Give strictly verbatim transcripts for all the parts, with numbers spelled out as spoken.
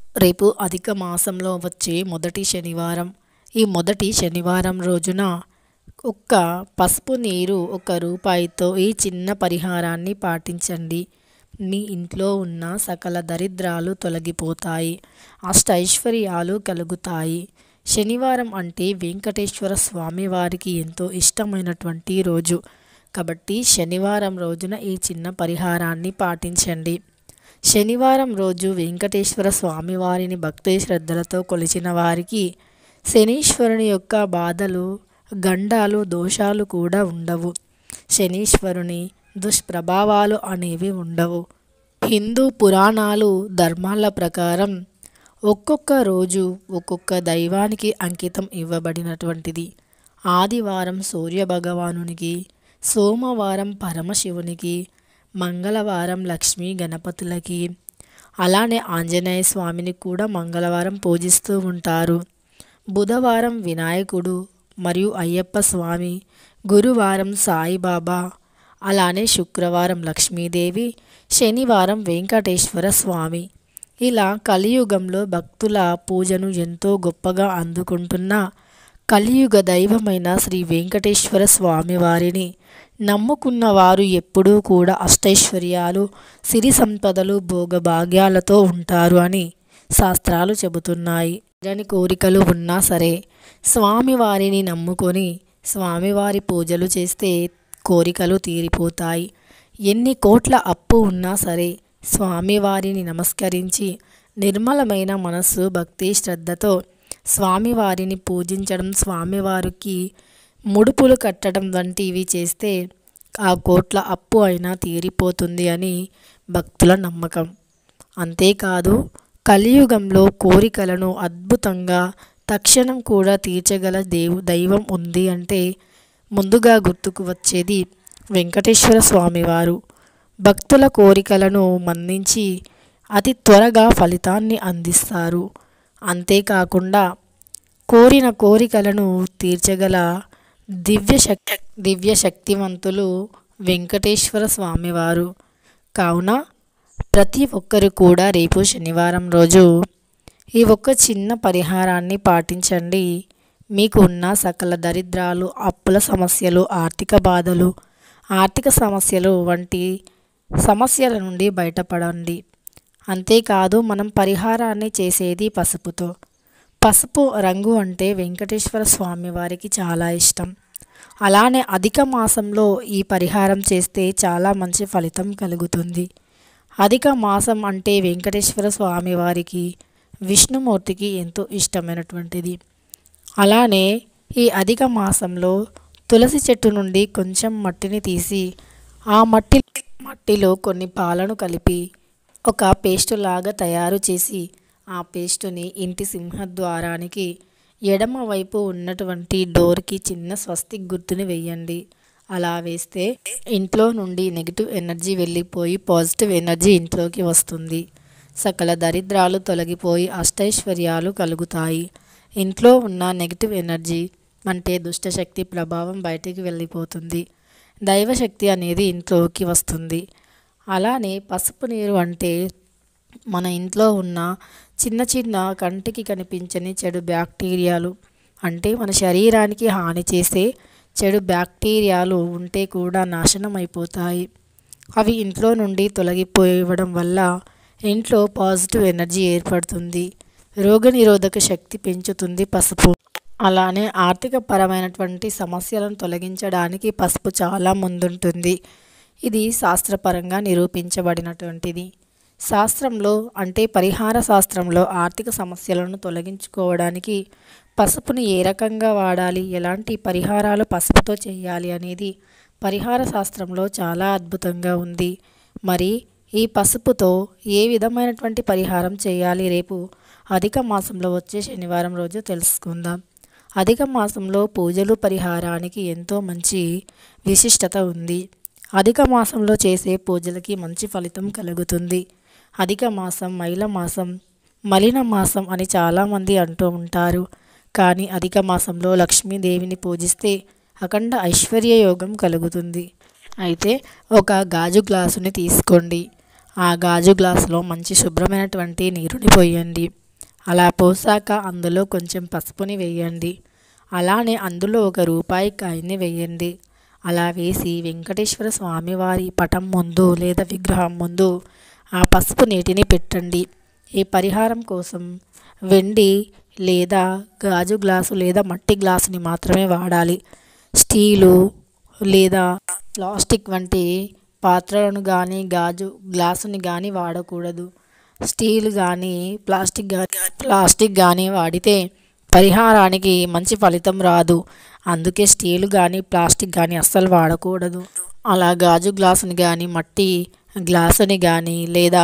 రేపు అధిక మాసంలో వచ్చే మొదటి శనివారం. ఈ మొదటి శనివారం రోజున ఒక్క పసుపు నీరు ఒక రూపాయితో ఈ చిన్న పరిహారాన్ని పాటించండి. మీ ఇంట్లో ఉన్న సకల దరిద్రాలు తొలగిపోతాయి, అష్టైశ్వర్యాలు కలుగుతాయి. శనివారం అంటే వెంకటేశ్వర స్వామి వారికి ఎంతో ఇష్టమైనటువంటి రోజు కాబట్టి శనివారం రోజున ఈ చిన్న పరిహారాన్ని పాటించండి. శనివారం రోజు వెంకటేశ్వర స్వామి వారిని భక్తి శ్రద్ధలతో కొలిచిన వారికి శనీశ్వరుని యొక్క బాధలు, గండాలు, దోషాలు కూడా ఉండవు. శనీశ్వరుని దుష్ప్రభావాలు అనేవి ఉండవు. హిందూ పురాణాలు, ధర్మాల ప్రకారం ఒక్కొక్క రోజు ఒక్కొక్క దైవానికి అంకితం ఇవ్వబడినటువంటిది. ఆదివారం సూర్య భగవానునికి, సోమవారం పరమశివునికి, మంగళవారం లక్ష్మీ గణపతులకి, అలానే ఆంజనేయ స్వామిని కూడా మంగళవారం పూజిస్తూ ఉంటారు. బుధవారం వినాయకుడు మరియు అయ్యప్ప స్వామి, గురువారం సాయిబాబా, అలానే శుక్రవారం లక్ష్మీదేవి, శనివారం వెంకటేశ్వర స్వామి. ఇలా కలియుగంలో భక్తుల పూజను ఎంతో గొప్పగా అందుకుంటున్న కలియుగ దైవమైన శ్రీ వెంకటేశ్వర స్వామి వారిని నమ్ముకున్న వారు ఎప్పుడూ కూడా అష్టైశ్వర్యాలు, సిరి సంపదలు, భోగభాగ్యాలతో ఉంటారు అని శాస్త్రాలు చెబుతున్నాయి. తీరని కోరికలు ఉన్నా సరే స్వామివారిని నమ్ముకొని స్వామివారి పూజలు చేస్తే కోరికలు తీరిపోతాయి. ఎన్ని కోట్ల అప్పు ఉన్నా సరే స్వామివారిని నమస్కరించి నిర్మలమైన మనస్సు, భక్తి శ్రద్ధతో స్వామివారిని పూజించడం, స్వామివారికి ముడుపులు కట్టడం వంటివి చేస్తే ఆ కోట్ల అప్పు అయినా తీరిపోతుంది అని భక్తుల నమ్మకం. అంతేకాదు కలియుగంలో కోరికలను అద్భుతంగా తక్షణం కూడా తీర్చగల దేవు దైవం ఉంది అంటే ముందుగా గుర్తుకు వచ్చేది వెంకటేశ్వర స్వామివారు. భక్తుల కోరికలను మన్నించి అతి త్వరగా ఫలితాన్ని అందిస్తారు. అంతేకాకుండా కోరిన కోరికలను తీర్చగల దివ్య శక్తి దివ్య శక్తివంతులు వెంకటేశ్వర స్వామివారు. కావున ప్రతి ఒక్కరు కూడా రేపు శనివారం రోజు ఈ ఒక్క చిన్న పరిహారాన్ని పాటించండి. మీకు ఉన్న సకల దరిద్రాలు, అప్పుల సమస్యలు, ఆర్థిక బాధలు, ఆర్థిక సమస్యలు వంటి సమస్యల నుండి బయటపడండి. అంతేకాదు మనం పరిహారాన్ని చేసేది పసుపుతో. పసుపు రంగు అంటే వెంకటేశ్వర స్వామి వారికి చాలా ఇష్టం. అలానే అధిక మాసంలో ఈ పరిహారం చేస్తే చాలా మంచి ఫలితం కలుగుతుంది. అధిక మాసం అంటే వెంకటేశ్వర స్వామి వారికి, విష్ణుమూర్తికి ఎంతో ఇష్టమైనటువంటిది. అలానే ఈ అధిక మాసంలో తులసి చెట్టు నుండి కొంచెం మట్టిని తీసి ఆ మట్టి మట్టిలో కొన్ని పాలను కలిపి ఒక పేస్టు లాగా తయారు చేసి ఆ పేస్టుని ఇంటి సింహద్వారానికి ఎడమ వైపు ఉన్నటువంటి డోర్కి చిన్న స్వస్తిక్ గుర్తుని వేయండి. అలా వేస్తే ఇంట్లో నుండి నెగిటివ్ ఎనర్జీ వెళ్ళిపోయి పాజిటివ్ ఎనర్జీ ఇంట్లోకి వస్తుంది. సకల దరిద్రాలు తొలగిపోయి అష్టైశ్వర్యాలు కలుగుతాయి. ఇంట్లో ఉన్న నెగిటివ్ ఎనర్జీ అంటే దుష్టశక్తి ప్రభావం బయటికి వెళ్ళిపోతుంది. దైవశక్తి అనేది ఇంట్లోకి వస్తుంది. అలానే పసుపు నీరు అంటే మన ఇంట్లో ఉన్న చిన్న చిన్న కంటికి కనిపించని చెడు బ్యాక్టీరియాలు, అంటే మన శరీరానికి హాని చేసే చెడు బ్యాక్టీరియాలు ఉంటే కూడా నాశనం అయిపోతాయి. అవి ఇంట్లో నుండి తొలగిపోవడం వల్ల ఇంట్లో పాజిటివ్ ఎనర్జీ ఏర్పడుతుంది. రోగనిరోధక శక్తి పెంచుతుంది పసుపు. అలానే ఆర్థిక పరమైనటువంటి సమస్యలను తొలగించడానికి పసుపు చాలా ముందుంటుంది. ఇది శాస్త్రపరంగా నిరూపించబడినటువంటిది. శాస్త్రంలో అంటే పరిహార శాస్త్రంలో ఆర్థిక సమస్యలను తొలగించుకోవడానికి పసుపుని ఏ రకంగా వాడాలి, ఎలాంటి పరిహారాలు పసుపుతో చేయాలి అనేది పరిహార శాస్త్రంలో చాలా అద్భుతంగా ఉంది. మరి ఈ పసుపుతో ఏ విధమైనటువంటి పరిహారం చేయాలి రేపు అధిక మాసంలో వచ్చే శనివారం రోజు తెలుసుకుందాం. అధిక మాసంలో పూజలు పరిహారానికి ఎంతో మంచి విశిష్టత ఉంది. అధిక మాసంలో చేసే పూజలకి మంచి ఫలితం కలుగుతుంది. అధిక మాసం, మైల మాసం, మలిన మాసం అని చాలామంది అంటూ ఉంటారు. కానీ అధిక మాసంలో లక్ష్మీదేవిని పూజిస్తే అఖండ ఐశ్వర్య యోగం కలుగుతుంది. అయితే ఒక గాజు గ్లాసుని తీసుకోండి. ఆ గాజు గ్లాసులో మంచి శుభ్రమైనటువంటి నీరుని పోయండి. అలా పోసాక అందులో కొంచెం పసుపుని వేయండి. అలానే అందులో ఒక రూపాయి కాయిన్ని వేయండి. అలా వేసి వెంకటేశ్వర స్వామివారి పటం ముందు లేదా విగ్రహం ముందు ఆ పసుపు నీటిని పెట్టండి. ఈ పరిహారం కోసం వెండి లేదా గాజు గ్లాసు లేదా మట్టి గ్లాసుని మాత్రమే వాడాలి. స్టీలు లేదా ప్లాస్టిక్ వంటి పాత్రలను కానీ గాజు గ్లాసుని కానీ వాడకూడదు. స్టీల్ కానీ ప్లాస్టిక్ కానీ ప్లాస్టిక్ కానీ వాడితే పరిహారానికి మంచి ఫలితం రాదు. అందుకే స్టీల్ కానీ ప్లాస్టిక్ కానీ అస్సలు వాడకూడదు. అలా గాజు గ్లాసుని కానీ మట్టి గ్లాసుని కానీ లేదా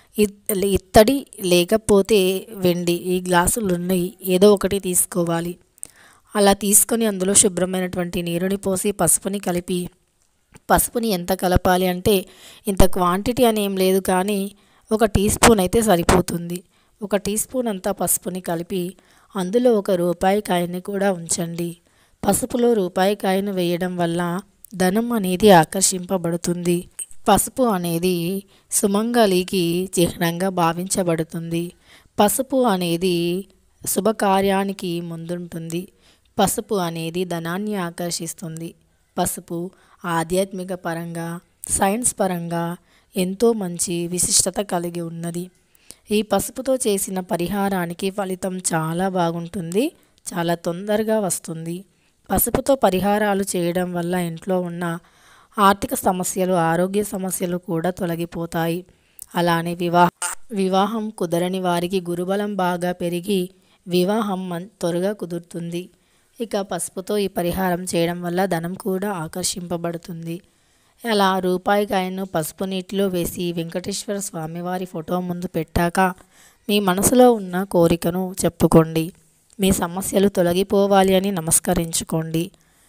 ఇత్తడి లేకపోతే వెండి ఈ గ్లాసులు ఉన్నాయి ఏదో ఒకటి తీసుకోవాలి. అలా తీసుకొని అందులో శుభ్రమైనటువంటి నీరుని పోసి పసుపుని కలిపి, పసుపుని ఎంత కలపాలి అంటే ఇంత క్వాంటిటీ అని ఏం లేదు, కానీ ఒక టీ స్పూన్ అయితే సరిపోతుంది. ఒక టీ స్పూన్ అంతా పసుపుని కలిపి అందులో ఒక రూపాయి కాయని కూడా ఉంచండి. పసుపులో రూపాయి కాయను వేయడం వల్ల ధనం అనేది ఆకర్షింపబడుతుంది. పసుపు అనేది సుమంగళికి చిహ్నంగా భావించబడుతుంది. పసుపు అనేది శుభకార్యానికి ముందుంటుంది. పసుపు అనేది ధనాన్ని ఆకర్షిస్తుంది. పసుపు ఆధ్యాత్మిక పరంగా, సైన్స్ పరంగా ఎంతో మంచి విశిష్టత కలిగి ఉన్నది. ఈ పసుపుతో చేసిన పరిహారానికి ఫలితం చాలా బాగుంటుంది, చాలా తొందరగా వస్తుంది. పసుపుతో పరిహారాలు చేయడం వల్ల ఇంట్లో ఉన్న ఆర్థిక సమస్యలు, ఆరోగ్య సమస్యలు కూడా తొలగిపోతాయి. అలానే వివాహ వివాహం కుదరని వారికి గురుబలం బాగా పెరిగి వివాహం త్వరగా కుదురుతుంది. ఇక పసుపుతో ఈ పరిహారం చేయడం వల్ల ధనం కూడా ఆకర్షింపబడుతుంది. అలా రూపాయి కాయను పసుపు నీటిలో వేసి వెంకటేశ్వర స్వామివారి ఫోటో ముందు పెట్టాక మీ మనసులో ఉన్న కోరికను చెప్పుకోండి. మీ సమస్యలు తొలగిపోవాలి అని నమస్కరించుకోండి.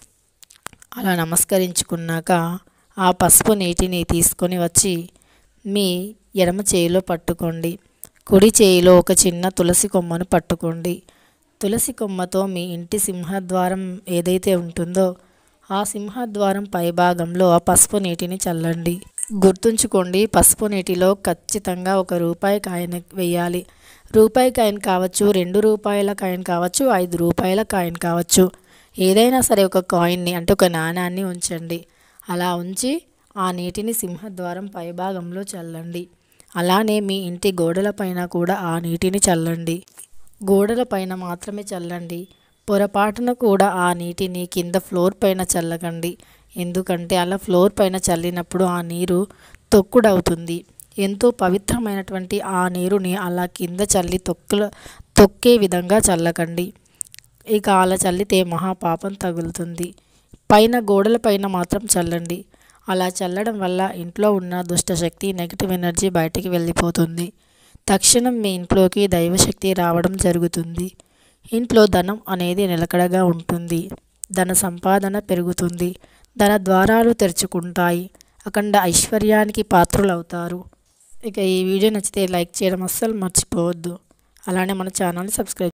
అలా నమస్కరించుకున్నాక ఆ పసుపు నీటిని తీసుకొని వచ్చి మీ ఎడమ చేయిలో పట్టుకోండి. కుడి చేయిలో ఒక చిన్న తులసి కొమ్మను పట్టుకోండి. తులసి కొమ్మతో మీ ఇంటి సింహద్వారం ఏదైతే ఉంటుందో ఆ సింహద్వారం పైభాగంలో ఆ పసుపు నీటిని చల్లండి. గుర్తుంచుకోండి, పసుపు నీటిలో ఖచ్చితంగా ఒక రూపాయి కాయిన్ వేయాలి. రూపాయి కాయిన్ కావచ్చు, రెండు రూపాయల కాయిన్ కావచ్చు, ఐదు రూపాయల కాయిన్ కావచ్చు, ఏదైనా సరే ఒక కాయిన్ని అంటే ఒక నాణాన్ని ఉంచండి. అలా ఉంచి ఆ నీటిని సింహద్వారం పైభాగంలో చల్లండి. అలానే మీ ఇంటి గోడలపైన కూడా ఆ నీటిని చల్లండి. గోడల పైన మాత్రమే చల్లండి. పొరపాటున కూడా ఆ నీటిని కింద ఫ్లోర్ పైన చల్లకండి. ఎందుకంటే అలా ఫ్లోర్ పైన చల్లినప్పుడు ఆ నీరు తొక్కుడవుతుంది. ఎంతో పవిత్రమైనటువంటి ఆ నీరుని అలా కింద చల్లి తొక్కుల తొక్కే విధంగా చల్లకండి. ఇక అలా చల్లితే మహాపాపం తగులుతుంది. పైన గోడల పైన మాత్రం చల్లండి. అలా చల్లడం వల్ల ఇంట్లో ఉన్న దుష్టశక్తి, నెగిటివ్ ఎనర్జీ బయటికి వెళ్ళిపోతుంది. తక్షణం మీ ఇంట్లోకి దైవశక్తి రావడం జరుగుతుంది. ఇంట్లో ధనం అనేది నిలకడగా ఉంటుంది. ధన సంపాదన పెరుగుతుంది. ధన ద్వారాలు తెరుచుకుంటాయి. అఖండ ఐశ్వర్యానికి పాత్రులవుతారు. ఇక ఈ వీడియో నచ్చితే లైక్ చేయడం అస్సలు మర్చిపోవద్దు. అలానే మన ఛానల్ని సబ్స్క్రైబ్